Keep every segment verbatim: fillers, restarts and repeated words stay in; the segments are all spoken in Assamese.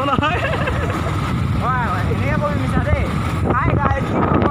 নহয় হয় এনেকৈ কৰি মিছা দেই hi guys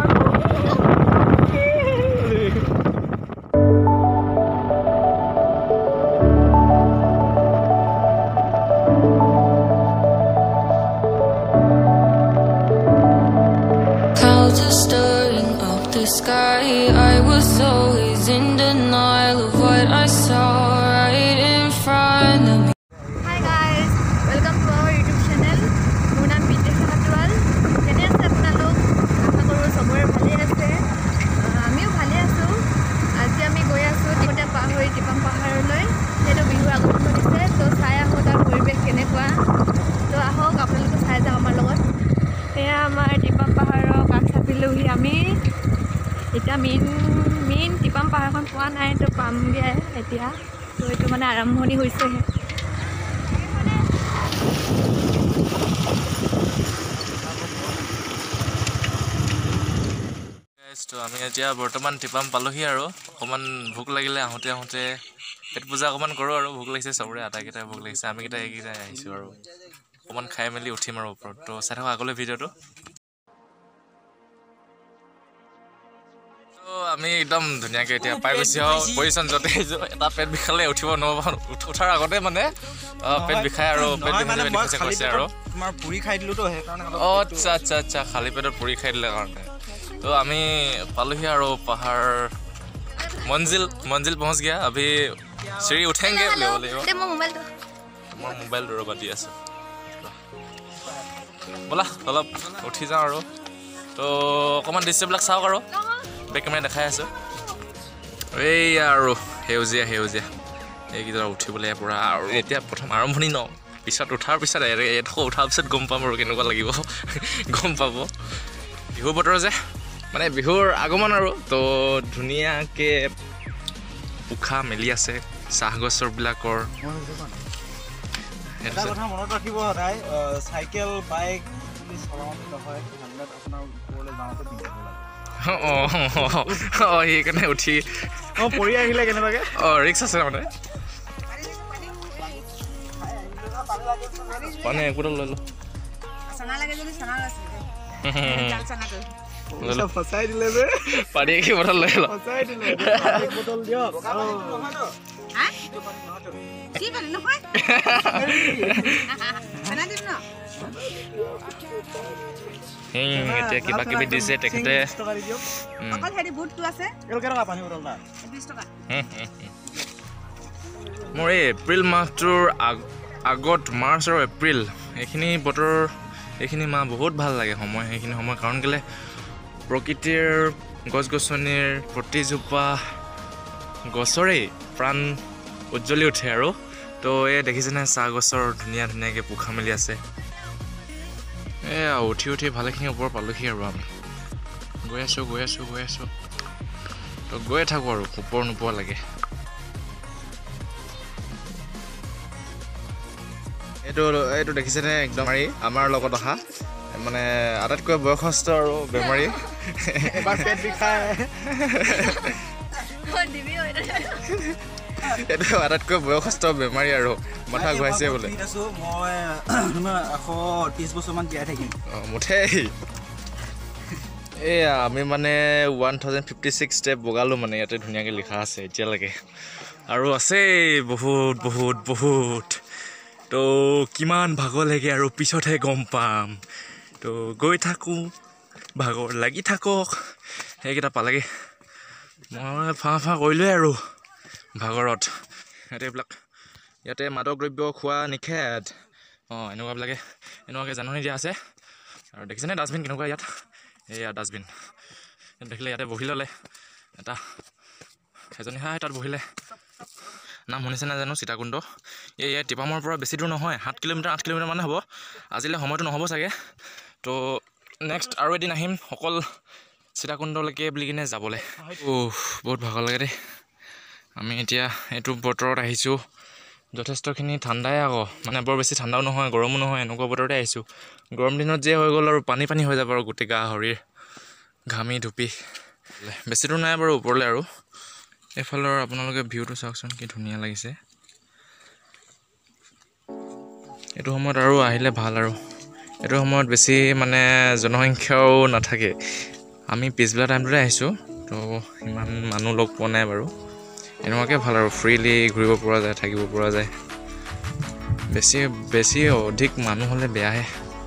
Clouds are stirring up the sky. I was always in denial of what I saw right in front of me. Hi guys, welcome to our YouTube channel. মোৰ নাম বিদ্যা খাটুৱাল। কেনে আছে আপোনালোক? আশা কৰোঁ চবৰে ভালে আছে। আমিও ভালে আছোঁ। আজি আমি গৈ আছোঁ টিকটে পাৰ হৈ টিপাম পাহাৰলৈ। সেইটো বিহুৰ আগমন ঘটিছে। তো চাই আহোঁ তাৰ পৰিৱেশ কেনেকুৱা। তো আহক আপোনালোকে চাই যাওক আমাৰ লগত। এয়া আমাৰ টিপাম পাহাৰৰ কাষ চাপিলোহি আমি। এতিয়া মেইন মেইন টিপাম পাহাৰখন পোৱা নাই তো পামগৈ এতিয়া। তো এইটো মানে আৰম্ভণি হৈছেহে। তো আমি এতিয়া বৰ্তমান টিপাম পালোহি আৰু অকণমান ভোক লাগিলে আহোঁতে আহোঁতে পেট পূজা অকণমান কৰোঁ আৰু ভোক লাগিছে চবৰে আটাইকেইটাই ভোক লাগিছে আমিকেইটা এইকেইটাই আহিছোঁ আৰু অকণমান খাই মেলি উঠিম আৰু ওপৰত তো চাই থাকক আগলৈ ভিডিঅ'টো তো আমি একদম ধুনীয়াকৈ এতিয়া পাই গৈছোঁ আৰু পজিশ্যন য'তে আহিছোঁ এটা পেট বিষালে উঠিব নোৱাৰোঁ উঠাৰ আগতে মানে পেট বিষায় আৰু পেট বিষাইছে কৈছে আৰু তোমাৰ পুৰি খাই দিলোঁতো সেইকাৰণে অঁ আচ্ছা আচ্ছা আচ্ছা খালী পেটত পুৰি খাই দিলে কাৰণে তো আমি পালোহি আৰু পাহাৰ মঞ্জিল মঞ্জিল পहुँच गया अभी सीढ़ी उठेंगे बोले মই মোবাইলটো ৰবা দি আছোঁ ব'লা অলপ উঠি যাওঁ আৰু তো অকণমান দৃশ্যবিলাক চাওক আৰু বেক কেমেৰা দেখাই আছোঁ এইয়া আৰু সেউজীয়া সেউজীয়া এইকেইটা উঠিবলৈ পূৰা আৰু এতিয়া প্ৰথম আৰম্ভণি ন পিছত উঠাৰ পিছত এডোখৰ উঠাৰ পিছত গম পাম আৰু কেনেকুৱা লাগিব গম পাব বিহু বতৰ যে মানে বিহুৰ আগমন আৰু তো ধুনীয়াকৈ পোখা মেলি আছে চাহ গছৰবিলাকৰ কথা মনত ৰাখিব সদায় চাইকেল বাইক চলাওঁতে নহয় হেলমেট আপোনাৰ ওপৰলৈ যাওঁতে পিন্ধিব লাগে অঁ অঁ সেইকাৰণে উঠি অঁ পৰি আহিলে কেনেবাকৈ অঁ ৰিক্স আছে মানে পানী একোটা লৈ লওঁ ফচাই দিলে যে পানী কি বটল লৈ লওঁ ফচাই দিলে বটল দিয়ক এতিয়া কিবা কিবি দিছে তেখেতে মোৰ এই এপ্ৰিল মাহটোৰ আগত মাৰ্চ আৰু এপ্ৰিল এইখিনি বতৰ এইখিনি মাহ বহুত ভাল লাগে সময় সেইখিনি সময় কাৰণ কেলৈ প্ৰকৃতিৰ গছ গছনিৰ প্ৰতিজোপা গছৰেই প্ৰাণ উজ্জ্বলি উঠে আৰু তো এই দেখিছেনে চাহ গছৰ ধুনীয়া ধুনীয়াকৈ পোখা মেলি আছে এয়া উঠি উঠি ভালেখিনি ওপৰ পালোহি আৰু আমি গৈ আছোঁ গৈ আছোঁ গৈ আছোঁ তো গৈয়ে থাকোঁ আৰু ওপৰ নোপোৱা লাগে এইটো এইটো দেখিছেনে একদম মাৰি আমাৰ লগত অহা মানে আটাইতকৈ বয়সস্থ আৰু বেমাৰী এবাৰ পেট বিষায় এইটো আটাইতকৈ বয়সস্থ বেমাৰী আৰু মাথা ঘূৰাইছে বোলে মই এশ ত্ৰিছ বছৰমান জীয়াই থাকিম অঁ মুঠেই এয়া আমি মানে one thousand fifty six step বগালোঁ মানে ইয়াতে ধুনীয়াকৈ লিখা আছে এতিয়ালৈকে আৰু আছেই বহুত বহুত বহুত তো কিমান ভাগৰ লাগে আৰু পিছতহে গম পাম তো গৈ থাকোঁ ভাগৰ লাগি থাকক সেইকেইটা পালেগৈ মই ফা ফা কৰিলোৱে আৰু ভাগৰত ইয়াতে এইবিলাক ইয়াতে মাদক দ্ৰব্য খোৱা নিষেধ অঁ এনেকুৱাবিলাকে এনেকুৱাকৈ জাননী দিয়া আছে আৰু দেখিছেনে ডাষ্টবিন কেনেকুৱা ইয়াত এয়া ডাষ্টবিন ইয়াত দেখিলে ইয়াতে বহি ল'লে এটা এজনী হাই তাত বহিলে নাম শুনিছে নাজানো সীতাকুণ্ড এই ইয়াত টিপামৰ পৰা বেছি দূৰ নহয় সাত কিলোমিটাৰ আঠ কিলোমিটাৰ মানে হ'ব আজিলৈ সময়টো নহ'ব চাগে তো নেক্সট আৰু এদিন আহিম অকল সীতাকুণ্ডলৈকে বুলি কিনে যাবলৈ অ' বহুত ভাগৰ লাগে দেই আমি এতিয়া এইটো বতৰত আহিছোঁ যথেষ্টখিনি ঠাণ্ডাই আকৌ মানে বৰ বেছি ঠাণ্ডাও নহয় গৰমো নহয় এনেকুৱা বতৰতে আহিছোঁ গৰম দিনত যে হৈ গ'ল আৰু পানী পানী হৈ যাব আৰু গোটেই গা শৰীৰ ঘামি ধুপি বেছি দূৰ নাই বাৰু ওপৰলৈ আৰু এইফালৰ আপোনালোকে ভিউটো চাওকচোন কি ধুনীয়া লাগিছে এইটো সময়ত আৰু আহিলে ভাল আৰু এইটো সময়ত বেছি মানে জনসংখ্যাও নাথাকে আমি পিছবেলা টাইমটোতে আহিছোঁ তো ইমান মানুহ লগ পোৱা নাই বাৰু এনেকুৱাকৈ ভাল আৰু ফ্ৰীলি ঘূৰিব পৰা যায় থাকিব পৰা যায় বেছি বেছি অধিক মানুহ হ'লে বেয়াহে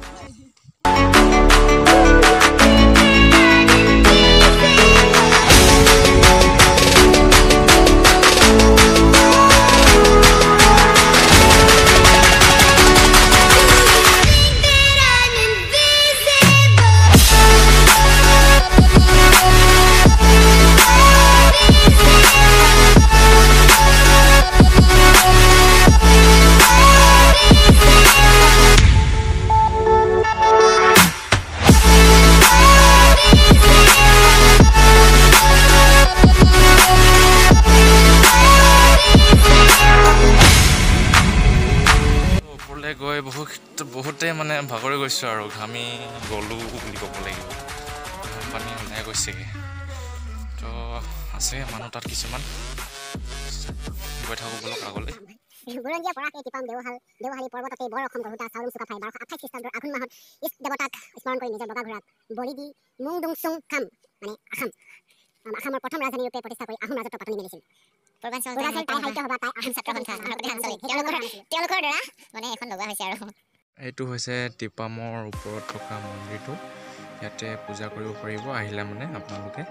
গৈ বহুত বহুতে মানে ভাগৰি গৈছোঁ আৰু ঘামি গ'লোঁ বুলি ক'ব লাগিব পানী ওলাই গৈছেগৈ তো আছে মানুহ তাত কিছুমান গৈ থাকোঁ বলক আগলৈ বুৰঞ্জীয়ে পৰাক এই টিপাম দেওহাল দেওহালী পৰ্বততে বৰ অসম গঢ়োতা চাউলুং চুকাফাই বাৰশ আঠাইছ খ্ৰীষ্টাব্দৰ আঘোণ মাহত ইষ্ট দেৱতাক স্মৰণ কৰি নিজৰ বগা ঘোঁৰাক বলি দি মুং দুং চুং খাম মানে আসাম আসামৰ প্ৰথম ৰাজধানী ৰূপে প্ৰতিষ্ঠা কৰি আহোম ৰাজত্ব পাতনি মেলিছিল পূৰ্বাঞ্চল তাই সাহিত্য সভা তাই আহোম ছাত্ৰ সন্থা তেওঁলোকৰ দ্বাৰা মানে এখন লগোৱা হৈছে আৰু এইটো হৈছে টিপামৰ ওপৰত থকা মন্দিৰটো ইয়াতে পূজা কৰিব পাৰিব আহিলে মানে আপোনালোকে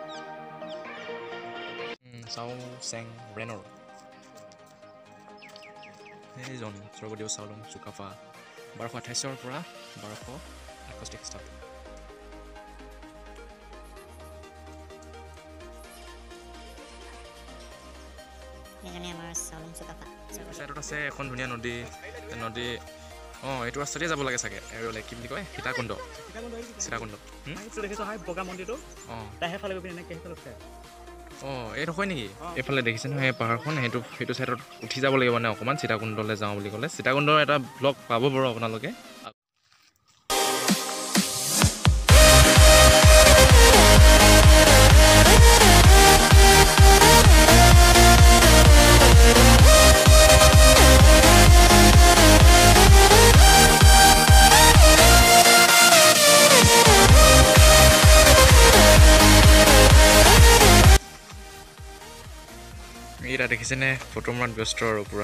চাও চেং ব্ৰেনৰ সেইজন স্বৰ্গদেউ চাউলুং চুকাফা বাৰশ আঠাইছৰ পৰা বাৰশ এষষ্ঠি খ্ৰীষ্টাব্দ চাইডত আছে এখন ধুনীয়া নদী নদী অঁ এইটো ৰাস্তাতে যাব লাগে চাগে এৰলে কি বুলি কয় সীতাকুণ্ড সীতাকুণ্ড বগা মন্দিৰটো অঁ অঁ এইটো হয় নেকি এইফালে দেখিছে নহয় এই পাহাৰখন সেইটো সেইটো চাইডত উঠি যাব লাগিব মানে অকণমান সীতাকুণ্ডলৈ যাওঁ বুলি ক'লে সীতাকুণ্ডৰ এটা ব্লগ পাব বাৰু আপোনালোকে এইটা দেখিছেনে ফটো মৰাত ব্যস্ত আৰু পূৰা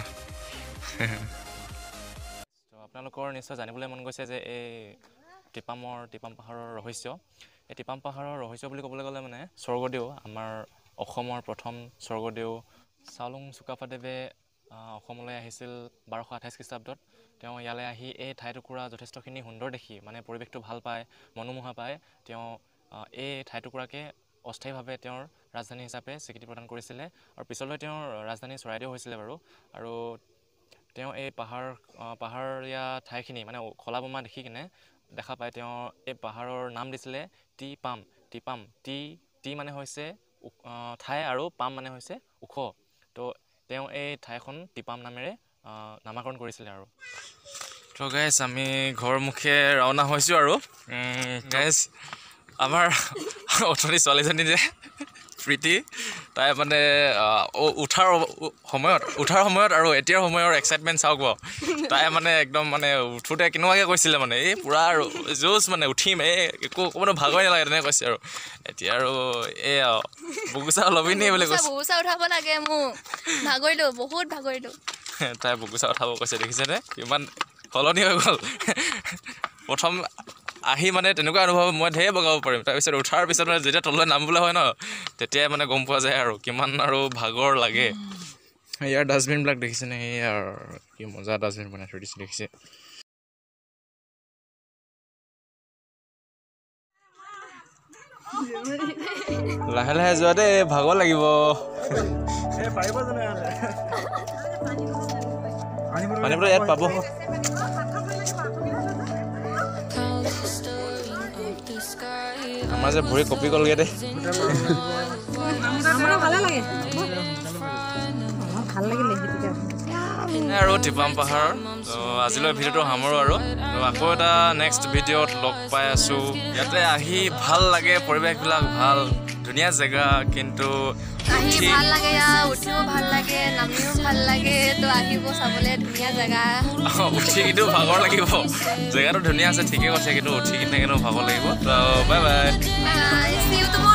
আপোনালোকৰ নিশ্চয় জানিবলৈ মন গৈছে যে এই টিপামৰ টিপাম পাহাৰৰ ৰহস্য এই টিপাম পাহাৰৰ ৰহস্য বুলি ক'বলৈ গ'লে মানে স্বৰ্গদেউ আমাৰ অসমৰ প্ৰথম স্বৰ্গদেউ চাউলুং চুকাফাদেৱে অসমলৈ আহিছিল বাৰশ আঠাইছ খ্ৰীষ্টাব্দত তেওঁ ইয়ালৈ আহি এই ঠাইটুকুৰা যথেষ্টখিনি সুন্দৰ দেখি মানে পৰিৱেশটো ভাল পায় মনোমোহা পায় তেওঁ এই ঠাইটুকুৰাকে অস্থায়ীভাৱে তেওঁৰ ৰাজধানী হিচাপে স্বীকৃতি প্ৰদান কৰিছিলে আৰু পিছলৈ তেওঁৰ ৰাজধানী চৰাইদেউ হৈছিলে বাৰু আৰু তেওঁ এই পাহাৰ পাহাৰীয়া ঠাইখিনি মানে খলা বোমা দেখি কিনে দেখা পায় তেওঁ এই পাহাৰৰ নাম দিছিলে টি পাম টি পাম টি টি মানে হৈছে ঠাই আৰু পাম মানে হৈছে ওখ তো তেওঁ এই ঠাইখন টিপাম নামেৰে নামাকৰণ কৰিছিলে আৰু তো গাইজ আমি ঘৰমুখে ৰাওনা হৈছোঁ আৰু গাইজ আমাৰ অথনি ছোৱালীজনী যে প্ৰীতি তাই মানে উঠাৰ সময়ত উঠাৰ সময়ত আৰু এতিয়াৰ সময়ৰ এক্সাইটমেণ্ট চাওক বাৰু তাই মানে একদম মানে উঠোঁতে কেনেকুৱাকৈ কৈছিলে মানে এই পূৰা আৰু জোচ মানে উঠিম এই একো অকণমানো ভাগৰে নালাগে তেনেকৈ কৈছে আৰু এতিয়া আৰু এই বুকুচা ল'বি নি বুলি কৈছে বুকুচা উঠাব লাগে মোক ভাগৰিলোঁ বহুত ভাগৰিলোঁ তাই বুকুচা উঠাব কৈছে দেখিছেনে ইমান সলনি হৈ গ'ল প্ৰথম আহি মানে তেনেকুৱা অনুভৱ মই ঢেৰ বগাব পাৰিম তাৰপিছত উঠাৰ পিছত মানে যেতিয়া তললৈ নামিবলৈ হয় ন তেতিয়াই মানে গম পোৱা যায় আৰু কিমান আৰু ভাগৰ লাগে ইয়াৰ ডাষ্টবিনবিলাক দেখিছেনে ইয়াৰ কি মজা ডাষ্টবিন বনাই থৈ দিছে দেখিছে লাহে লাহে যোৱা দেই ভাগৰ লাগিব পানীবোৰ ইয়াত পাব আমাৰ যে ভৰি কপি গ'লগৈ দে আৰু টিপাম পাহাৰ আজিলৈ ভিডিঅ'টো সামৰোঁ আৰু আকৌ এটা নেক্সট ভিডিঅ'ত লগ পাই আছোঁ ইয়াতে আহি ভাল লাগে পৰিৱেশবিলাক ভাল ধুনীয়া জেগা কিন্তু আহি উঠি ভাল লাগে ইয়াৰ উঠিও ভাল লাগে নামিও ভাল লাগে তো আহিব চাবলৈ ধুনীয়া জেগা উঠি কিন্তু ভাগৰ লাগিব জেগাটো ধুনীয়া আছে ঠিকে কৈছে কিন্তু উঠি কিনে কিন্তু ভাগৰ লাগিব তো bye bye bye C U